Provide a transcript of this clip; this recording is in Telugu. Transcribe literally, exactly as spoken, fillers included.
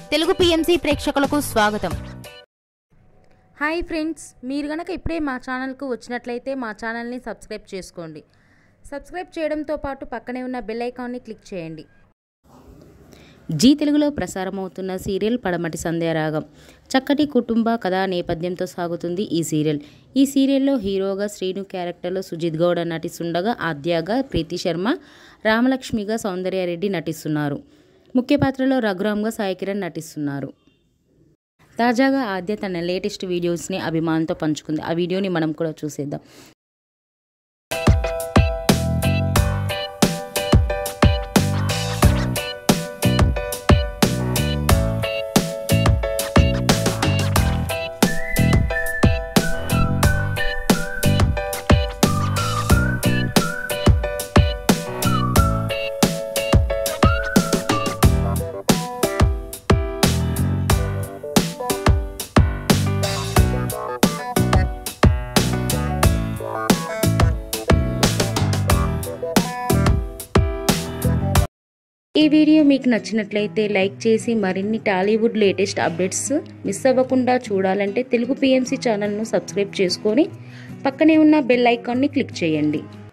తెలుగు పీఎంసీ ప్రేక్షకులకు స్వాగతం. హాయ్ ఫ్రెండ్స్, మీరు గనక ఇప్పుడే మా ఛానల్కు వచ్చినట్లయితే మా ఛానల్ని సబ్స్క్రైబ్ చేసుకోండి. సబ్స్క్రైబ్ చేయడంతో పాటు పక్కనే ఉన్న బెల్ ఐకాన్ని క్లిక్ చేయండి. జీ తెలుగులో ప్రసారమవుతున్న సీరియల్ పడమటి సంధ్య రాగం. చక్కటి కుటుంబ కథా నేపథ్యంతో సాగుతుంది ఈ సీరియల్. ఈ సీరియల్లో హీరోగా శ్రీను క్యారెక్టర్లో సుజిత్ గౌడ నటిస్తుండగా ఆద్యగా ప్రీతి శర్మ, రామలక్ష్మిగా సౌందర్యారెడ్డి నటిస్తున్నారు. ముఖ్య పాత్రలో రఘురామ్గా సాయి కిరణ్ నటిస్తున్నారు. తాజాగా ఆద్య తన లేటెస్ట్ వీడియోస్ని అభిమానులతో పంచుకుంది. ఆ వీడియోని మనం కూడా చూసేద్దాం. ఈ వీడియో మీకు నచ్చినట్లయితే లైక్ చేసి మరిన్ని టాలీవుడ్ లేటెస్ట్ అప్డేట్స్ మిస్ అవ్వకుండా చూడాలంటే తెలుగు పీఎంసీ ఛానల్ను సబ్స్క్రైబ్ చేసుకొని పక్కనే ఉన్న బెల్ ఐకాన్ని క్లిక్ చేయండి.